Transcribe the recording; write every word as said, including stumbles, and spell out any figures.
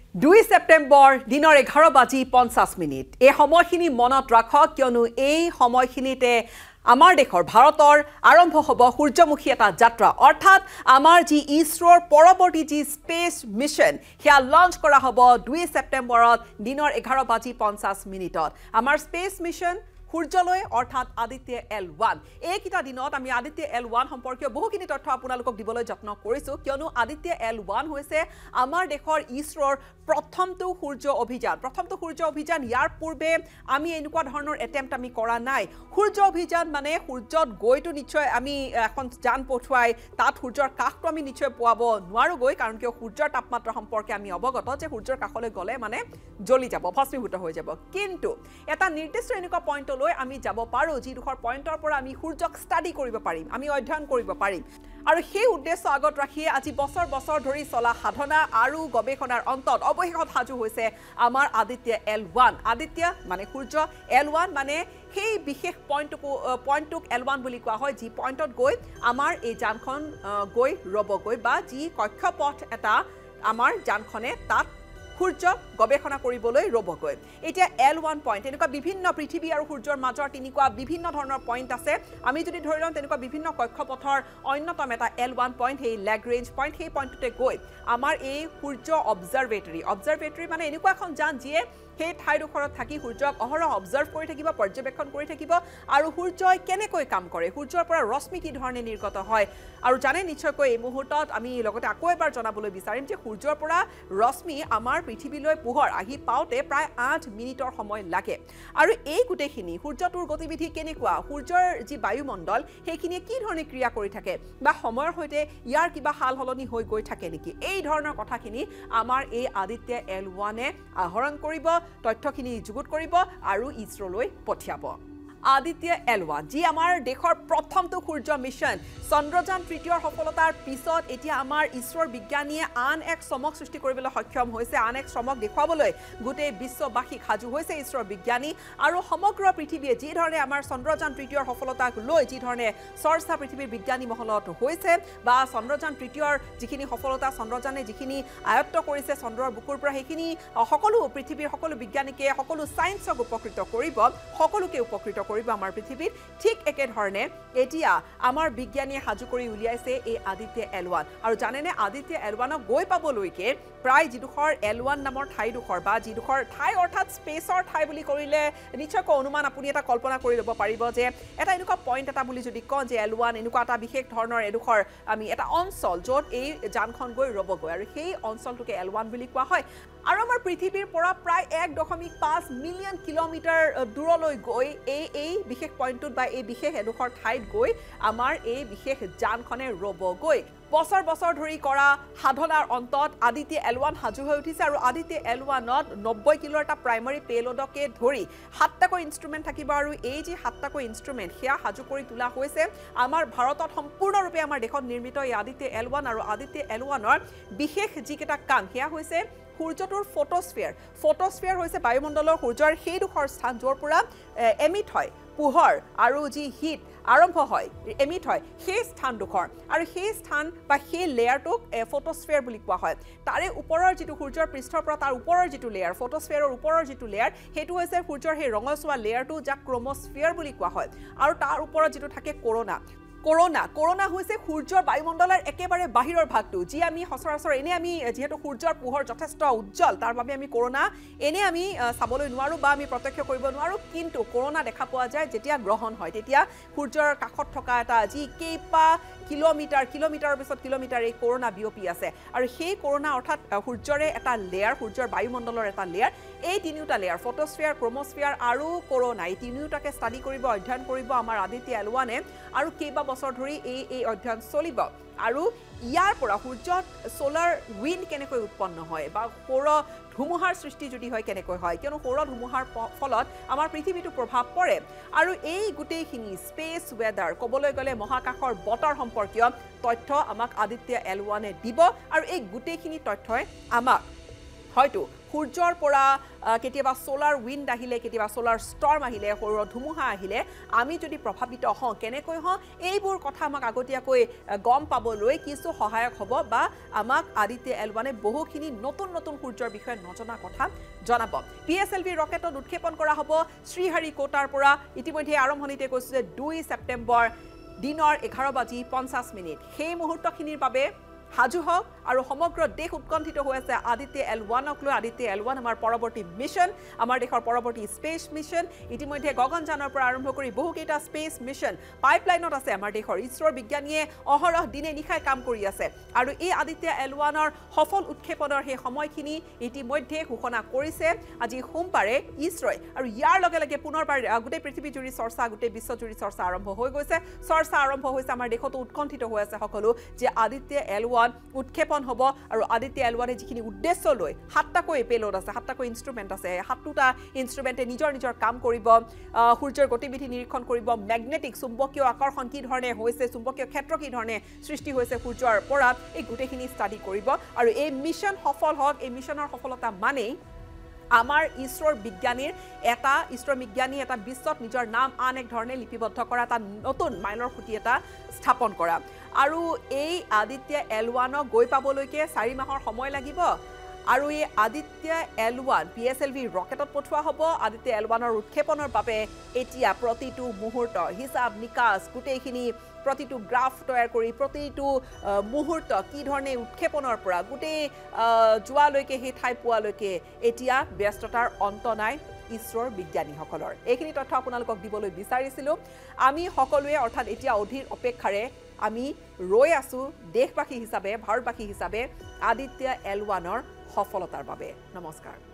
দুই সেপ্টেম্বৰ দিনৰ এঘাৰ বাজি পঞ্চাছ মিনিট এই সময়খিনি মনত ৰাখক কিয়নো এই সময়খিনিতে আমাৰ দেশৰ ভাৰতৰ আৰম্ভ হ'ব সূৰ্যমুখী এটা যাত্ৰা অৰ্থাৎ আমাৰ যি ইছৰোৰ পৰৱৰ্তী যি স্পেচ মিছন হেয়া লঞ্চ কৰা হ'ব দুই সেপ্টেম্বৰত দিনৰ এঘাৰ বাজি পঞ্চাছ মিনিটত আমাৰ স্পেচ মিছন সূৰ্যলৈ অৰ্থাৎ আদিত্য এল ওৱান এইকিটা দিনত আমি আদিত্য এল ওৱান সম্পৰ্কীয় বহুখিনি তথ্য আপোনালোকক দিবলৈ যত্ন কৰিছো কিয়নো আদিত্য এল ওৱান হৈছে আমাৰ দেশৰ ইছৰোৰ প্ৰথমটো সূৰ্য অভিযান প্ৰথমটো সূৰ্য অভিযান ইয়াৰ পূৰ্বে আমি এনেকুৱা ধৰণৰ এটেম্প্ট আমি কৰা নাই সূৰ্য অভিযান মানে সূৰ্যত গৈতো নিশ্চয় আমি এখন যান পঠুৱাই তাত সূৰ্যৰ কাষটো আমি নিশ্চয় পোৱাব নোৱাৰো গৈ কাৰণ কিয় সূৰ্যৰ তাপমাত্ৰা সম্পৰ্কে আমি অৱগত যে সূৰ্যৰ কাষলৈ গলে মানে জ্বলি যাব ভস্মীভূত হৈ যাব কিন্তু এটা নিৰ্দিষ্ট এনেকুৱা পইণ্ট আমি যাব পাৰো যি দুখৰ পইণ্টৰ পৰা আমি সূৰ্যক ষ্টাডি কৰিব পাৰিম আমি অধ্যয়ন কৰিব পাৰিম আৰু সেই উদ্দেশ্য আগত ৰাখি আজি বছৰ বছৰ ধৰি চলা সাধনা আৰু গৱেষণাৰ অন্তত অৱশেষত সাজু হৈছে আমাৰ আদিত্য এল ওৱান আদিত্য মানে সূৰ্য এল ওৱান মানে সেই বিশেষ পইণ্টটো পইণ্টটোক এল ওৱান বুলি কোৱা হয় যি পইণ্টত গৈ আমাৰ এই যানখন গৈ ৰবগৈ বা যি কক্ষপথ এটা আমাৰ যানখনে তাত সূৰ্য গৱেষণা কৰিবলৈ ৰবগৈ এতিয়া এল ওৱান পইণ্ট এনেকুৱা বিভিন্ন পৃথিৱী আৰু সূৰ্যৰ মাজৰ তিনিকুৱা বিভিন্ন ধৰণৰ পইণ্ট আছে আমি যদি ধৰি লওঁ তেনেকুৱা বিভিন্ন কক্ষপথৰ অন্যতম এটা এল ওৱান পইণ্ট সেই লেগ্ৰেঞ্জ পইণ্ট সেই পইণ্টটোতে গৈ আমাৰ এই সূৰ্য অবজাৰভেটৰী অবজাৰভেটৰী মানে এনেকুৱা এখন যান যিয়ে সেই ঠাইডোখৰত থাকি সূৰ্যক অহৰহ অবজাৰ্ভ কৰি থাকিব পৰ্যবেক্ষণ কৰি থাকিব আৰু সূৰ্যই কেনেকৈ কাম কৰে সূৰ্যৰ পৰা ৰশ্মি কি ধৰণে নিৰ্গত হয় আৰু জানে নিশ্চয়কৈ এই মুহূৰ্তত আমি লগতে আকৌ এবাৰ জনাবলৈ বিচাৰিম যে সূৰ্যৰ পৰা ৰশ্মি আমাৰ পৃথিৱীলৈ পোহৰ আহি পাওঁতে প্ৰায় আঠ মিনিটৰ সময় লাগে আৰু এই গোটেইখিনি সূৰ্যটোৰ গতিবিধি কেনেকুৱা সূৰ্যৰ যি বায়ুমণ্ডল সেইখিনিয়ে কি ধৰণে ক্ৰিয়া কৰি থাকে বা সময়ৰ সৈতে ইয়াৰ কিবা হাল হলনি হৈ গৈ থাকে নেকি এই ধৰণৰ কথাখিনি আমাৰ এই আদিত্য এল ওৱানে আহৰণ কৰিব তথ্যখিনি যুগুত কৰিব আৰু ইছৰোলৈ পঠিয়াব আদিত্য এল ওৱান যি আমাৰ দেশৰ প্ৰথমটো সূৰ্য মিছন চন্দ্ৰযান তৃতীয়ৰ সফলতাৰ পিছত এতিয়া আমাৰ ইছৰোৰ বিজ্ঞানীয়ে আন এক চমক সৃষ্টি কৰিবলৈ সক্ষম হৈছে আন এক চমক দেখুৱাবলৈ গোটেই বিশ্ববাসীক সাজু হৈছে ইছৰোৰ বিজ্ঞানী আৰু সমগ্ৰ পৃথিৱীয়ে যি ধৰণে আমাৰ চন্দ্ৰযান তৃতীয়ৰ সফলতাক লৈ যি ধৰণে চৰ্চা পৃথিৱীৰ বিজ্ঞানী মহলত হৈছে বা চন্দ্ৰযান তৃতীয়ৰ যিখিনি সফলতা চন্দ্ৰযানে যিখিনি আয়ত্ত কৰিছে চন্দ্ৰৰ বুকুৰ পৰা সেইখিনি সকলো পৃথিৱীৰ সকলো বিজ্ঞানীকে সকলো ছায়েন্সক উপকৃত কৰিব সকলোকে উপকৃত কৰিব আমাৰ পৃথিৱীত ঠিক একে ধৰণে এতিয়া আমাৰ বিজ্ঞানীয়ে সাজু কৰি উলিয়াইছে এই আদিত্য এল ওৱান আৰু জানেনে আদিত্য এল ওৱানক গৈ পাবলৈকে প্ৰায় যিডোখৰ এল ওৱান নামৰ ঠাইডোখৰ বা যিডোখৰ ঠাই অৰ্থাৎ স্পেচৰ ঠাই বুলি কৰিলে নিশ্চয়কৈ অনুমান আপুনি এটা কল্পনা কৰি ল'ব পাৰিব যে এটা এনেকুৱা পইণ্ট এটা বুলি যদি কওঁ যে এল ওৱান এনেকুৱা এটা বিশেষ ধৰণৰ এডোখৰ আমি এটা অঞ্চল য'ত এই যানখন গৈ ৰবগৈ আৰু সেই অঞ্চলটোকে এল ওৱান বুলি কোৱা হয় আৰু আমাৰ পৃথিৱীৰ পৰা প্ৰায় এক দশমিক পাঁচ মিলিয়ন কিলোমিটাৰ দূৰলৈ গৈ এই এই বিশেষ পইণ্টটোত বা এই বিশেষ এডোখৰ ঠাইত গৈ আমাৰ এই বিশেষ যানখনে ৰবগৈ বছৰ বছৰ ধৰি কৰা সাধনাৰ অন্তত আদিত্য এল ওৱান সাজু হৈ উঠিছে আৰু আদিত্য এল ওৱানত নব্বৈ কিলোৰ এটা প্ৰাইমাৰী পেলোডকে ধৰি সাতটাকৈ ইনষ্ট্ৰুমেণ্ট থাকিব আৰু এই যি সাতটাকৈ ইনষ্ট্ৰুমেণ্ট সেয়া সাজু কৰি তোলা হৈছে আমাৰ ভাৰতত সম্পূৰ্ণৰূপে আমাৰ দেশত নিৰ্মিত এই আদিত্য এল ওৱান আৰু আদিত্য এল ওৱানৰ বিশেষ যিকেইটা কাম সেয়া হৈছে সূৰ্যটোৰ ফটোস্ফিয়াৰ ফটোস্ফিয়াৰ হৈছে বায়ুমণ্ডলৰ সূৰ্যৰ সেইডোখৰ স্থান য'ৰ পৰা এমিট হয় পোহৰ আৰু যি হিট আৰম্ভ হয় এমিট হয় সেই স্থানডোখৰ আৰু সেই স্থান বা সেই লেয়াৰটোক ফটোস্ফিয়াৰ বুলি কোৱা হয় তাৰে ওপৰৰ যিটো সূৰ্যৰ পৃষ্ঠৰ পৰা তাৰ ওপৰৰ যিটো লেয়াৰ ফটোস্ফিয়াৰৰ ওপৰৰ যিটো লেয়াৰ সেইটো হৈছে সূৰ্যৰ সেই ৰঙচুৱা লেয়াৰটো যাক ক্ৰমস্ফিয়াৰ বুলি কোৱা হয় আৰু তাৰ ওপৰত যিটো থাকে কৰোনা কৰোনা কৰোনা হৈছে সূৰ্যৰ বায়ুমণ্ডলৰ একেবাৰে বাহিৰৰ ভাগটো যি আমি সচৰাচৰ এনে আমি যেহেতু সূৰ্যৰ পোহৰ যথেষ্ট উজ্জ্বল তাৰ বাবে আমি কৰোনা এনে আমি চাবলৈ নোৱাৰো বা আমি প্ৰত্যক্ষ কৰিব নোৱাৰো কিন্তু কৰোনা দেখা পোৱা যায় যেতিয়া গ্ৰহণ হয় তেতিয়া সূৰ্যৰ কাষত থকা এটা যি কেইবা কিলোমিটাৰ কিলোমিটাৰৰ পিছত কিলোমিটাৰ এই কৰোনা বিয়পি আছে আৰু সেই কৰোনা অৰ্থাৎ সূৰ্যৰে এটা লেয়াৰ সূৰ্যৰ বায়ুমণ্ডলৰ এটা লেয়াৰ এই তিনিওটা লেয়াৰ ফটোস্ফিয়াৰ ক্ৰমস্ফিয়াৰ আৰু কৰোনা এই তিনিওটাকে ষ্টাডি কৰিব অধ্যয়ন কৰিব আমাৰ আদিত্য এল ওৱানে আৰু কেইবা বছৰ ধৰি এই এই অধ্যয়ন চলিব আৰু ইয়াৰ পৰা সূৰ্যত সোলাৰ উইণ্ড কেনেকৈ উৎপন্ন হয় বা সৌৰ ধুমুহাৰ সৃষ্টি যদি হয় কেনেকৈ হয় কিয়নো সৌৰ ধুমুহাৰ ফলত আমাৰ পৃথিৱীটো প্ৰভাৱ পৰে আৰু এই গোটেইখিনি স্পেচ ৱেদাৰ ক'বলৈ গ'লে মহাকাশৰ বতৰ সম্পৰ্কীয় তথ্য আমাক আদিত্য এল ওৱানে দিব আৰু এই গোটেইখিনি তথ্যই আমাক হয়তো সূৰ্যৰ পৰা কেতিয়াবা সোলাৰ উইণ্ড আহিলে কেতিয়াবা সোলাৰ ষ্টৰ্ম আহিলে সৌৰ ধুমুহা আহিলে আমি যদি প্ৰভাৱিত হওঁ কেনেকৈ হওঁ এইবোৰ কথা আমাক আগতীয়াকৈ গম পাবলৈ কিছু সহায়ক হ'ব বা আমাক আদিত্য এল ওৱানে বহুখিনি নতুন নতুন সূৰ্যৰ বিষয়ে নজনা কথা জনাব পি এছ এল ভি ৰকেটত উৎক্ষেপণ কৰা হ'ব শ্ৰীহাৰিকোটাৰ পৰা ইতিমধ্যে আৰম্ভণিতে কৈছোঁ যে দুই ছেপ্টেম্বৰ দিনৰ এঘাৰ বাজি পঞ্চাছ মিনিট সেই মুহূৰ্তখিনিৰ বাবে হাজু হওক আৰু সমগ্ৰ দেশ উৎকণ্ঠিত হৈ আছে আদিত্য এল ওৱানক লৈ আদিত্য এল ওৱান আমাৰ পৰৱৰ্তী মিছন আমাৰ দেশৰ পৰৱৰ্তী স্পেচ মিছন ইতিমধ্যে গগনযানৰ পৰা আৰম্ভ কৰি বহুকেইটা স্পেচ মিছন পাইপলাইনত আছে আমাৰ দেশৰ ইছৰোৰ বিজ্ঞানীয়ে অহৰহ দিনে নিশাই কাম কৰি আছে আৰু এই আদিত্য এল ওৱানৰ সফল উৎক্ষেপণৰ সেই সময়খিনি ইতিমধ্যে ঘোষণা কৰিছে আজি সোমবাৰে ইছৰোই আৰু ইয়াৰ লগে লগে পুনৰবাৰ গোটেই পৃথিৱীজুৰি চৰ্চা গোটেই বিশ্বজুৰি চৰ্চা আৰম্ভ হৈ গৈছে চৰ্চা আৰম্ভ হৈছে আমাৰ দেশতো উৎকণ্ঠিত হৈ আছে সকলো যে আদিত্য এল ওৱান উৎক্ষেপণ হ'ব আৰু আদিত্য এল ওৱানে যিখিনি উদ্দেশ্য লৈ সাতটাকৈ পেলোড আছে সাতটাকৈ ইনষ্ট্ৰুমেণ্ট আছে সাতটা ইনষ্ট্ৰুমেণ্টে নিজৰ নিজৰ কাম কৰিব সূৰ্যৰ গতিবিধি নিৰীক্ষণ কৰিব মেগনেটিক চুম্বকীয় আকৰ্ষণ কি ধৰণে হৈছে চুম্বকীয় ক্ষেত্ৰ কি ধৰণে সৃষ্টি হৈছে সূৰ্যৰ পৰা এই গোটেইখিনি ষ্টাডি কৰিব আৰু এই মিছন সফল হওক এই মিছনৰ সফলতা মানেই আমাৰ ইছৰোৰ বিজ্ঞানীৰ এটা ইছৰোৰ বিজ্ঞানী এটা বিশ্বত নিজৰ নাম আন এক ধৰণে লিপিবদ্ধ কৰা এটা নতুন মাইলৰ খুঁটি এটা স্থাপন কৰা আৰু এই আদিত্য এল ওৱানক গৈ পাবলৈকে চাৰি মাহৰ সময় লাগিব আৰু এই Aditya L one P S L V ৰকেটত পঠোৱা হ'ব আদিত্য এল ওৱানৰ উৎক্ষেপণৰ বাবে এতিয়া প্ৰতিটো মুহূৰ্ত হিচাপ নিকাচ গোটেইখিনি প্ৰতিটো গ্ৰাফ তৈয়াৰ কৰি প্ৰতিটো মুহূৰ্ত কি ধৰণে উৎক্ষেপণৰ পৰা গোটেই যোৱালৈকে সেই ঠাই পোৱালৈকে এতিয়া ব্যস্ততাৰ অন্ত নাই ইছৰোৰ বিজ্ঞানীসকলৰ এইখিনি তথ্য আপোনালোকক দিবলৈ বিচাৰিছিলোঁ আমি সকলোৱে অৰ্থাৎ এতিয়া অধীৰ অপেক্ষাৰে আমি ৰৈ আছোঁ দেশবাসী হিচাপে ভাৰতবাসী হিচাপে আদিত্য এল ওৱানৰ সফলতাৰ বাবে নমস্কাৰ